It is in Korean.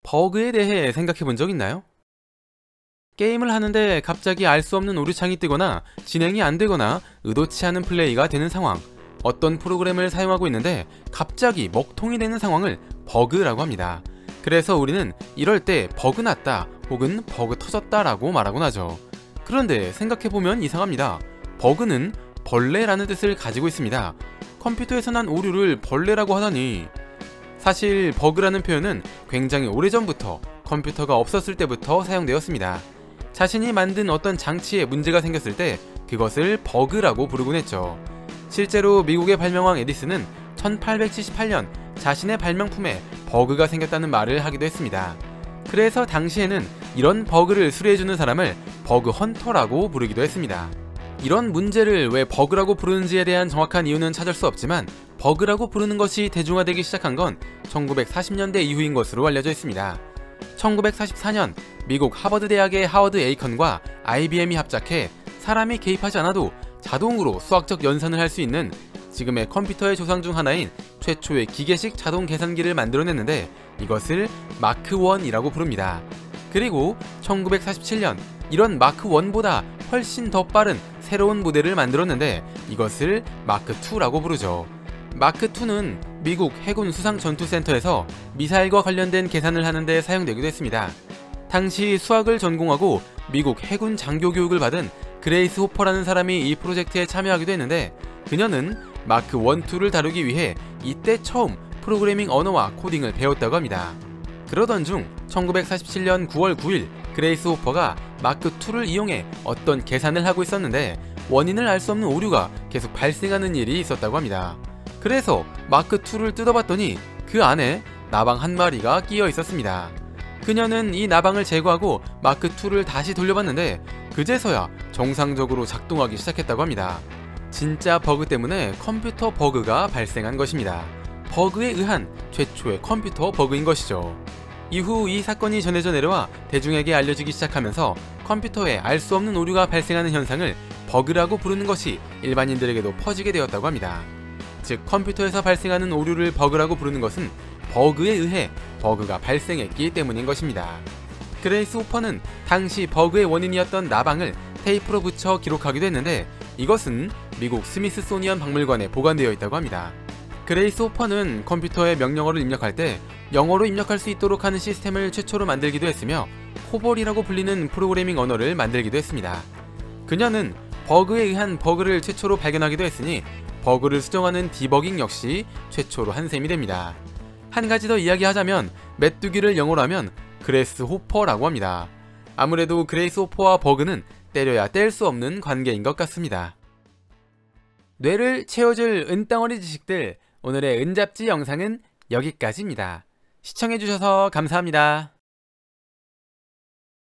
버그에 대해 생각해 본 적 있나요? 게임을 하는데 갑자기 알 수 없는 오류창이 뜨거나 진행이 안 되거나 의도치 않은 플레이가 되는 상황, 어떤 프로그램을 사용하고 있는데 갑자기 먹통이 되는 상황을 버그라고 합니다. 그래서 우리는 이럴 때 버그 났다 혹은 버그 터졌다 라고 말하곤 하죠. 그런데 생각해보면 이상합니다. 버그는 벌레라는 뜻을 가지고 있습니다. 컴퓨터에서 난 오류를 벌레라고 하다니. 사실 버그라는 표현은 굉장히 오래전부터 컴퓨터가 없었을 때부터 사용되었습니다. 자신이 만든 어떤 장치에 문제가 생겼을 때 그것을 버그라고 부르곤 했죠. 실제로 미국의 발명왕 에디슨은 1878년 자신의 발명품에 버그가 생겼다는 말을 하기도 했습니다. 그래서 당시에는 이런 버그를 수리해주는 사람을 버그 헌터라고 부르기도 했습니다. 이런 문제를 왜 버그라고 부르는지에 대한 정확한 이유는 찾을 수 없지만 버그라고 부르는 것이 대중화되기 시작한 건 1940년대 이후인 것으로 알려져 있습니다. 1944년 미국 하버드 대학의 하워드 에이컨과 IBM이 합작해 사람이 개입하지 않아도 자동으로 수학적 연산을 할 수 있는 지금의 컴퓨터의 조상 중 하나인 최초의 기계식 자동 계산기를 만들어냈는데 이것을 마크 1이라고 부릅니다. 그리고 1947년 이런 마크 1보다 훨씬 더 빠른 새로운 모델을 만들었는데 이것을 마크 2라고 부르죠. 마크 2는 미국 해군 수상전투센터에서 미사일과 관련된 계산을 하는데 사용되기도 했습니다. 당시 수학을 전공하고 미국 해군 장교 교육을 받은 그레이스 호퍼라는 사람이 이 프로젝트에 참여하기도 했는데 그녀는 마크 1, 2를 다루기 위해 이때 처음 프로그래밍 언어와 코딩을 배웠다고 합니다. 그러던 중 1947년 9월 9일 그레이스 호퍼가 마크 2를 이용해 어떤 계산을 하고 있었는데 원인을 알 수 없는 오류가 계속 발생하는 일이 있었다고 합니다. 그래서 마크 2를 뜯어봤더니 그 안에 나방 한 마리가 끼어 있었습니다. 그녀는 이 나방을 제거하고 마크 2를 다시 돌려봤는데 그제서야 정상적으로 작동하기 시작했다고 합니다. 진짜 버그 때문에 컴퓨터 버그가 발생한 것입니다. 버그에 의한 최초의 컴퓨터 버그인 것이죠. 이후 이 사건이 전해져 내려와 대중에게 알려지기 시작하면서 컴퓨터에 알 수 없는 오류가 발생하는 현상을 버그라고 부르는 것이 일반인들에게도 퍼지게 되었다고 합니다. 즉 컴퓨터에서 발생하는 오류를 버그라고 부르는 것은 버그에 의해 버그가 발생했기 때문인 것입니다. 그레이스 호퍼는 당시 버그의 원인이었던 나방을 테이프로 붙여 기록하기도 했는데 이것은 미국 스미스소니언 박물관에 보관되어 있다고 합니다. 그레이스 호퍼는 컴퓨터에 명령어를 입력할 때 영어로 입력할 수 있도록 하는 시스템을 최초로 만들기도 했으며 코볼이라고 불리는 프로그래밍 언어를 만들기도 했습니다. 그녀는 버그에 의한 버그를 최초로 발견하기도 했으니 버그를 수정하는 디버깅 역시 최초로 한 셈이 됩니다. 한 가지 더 이야기하자면 메뚜기를 영어로 하면 그레이스 호퍼라고 합니다. 아무래도 그레이스 호퍼와 버그는 때려야 뗄 수 없는 관계인 것 같습니다. 뇌를 채워줄 은덩어리 지식들, 오늘의 은잡지 영상은 여기까지입니다. 시청해주셔서 감사합니다.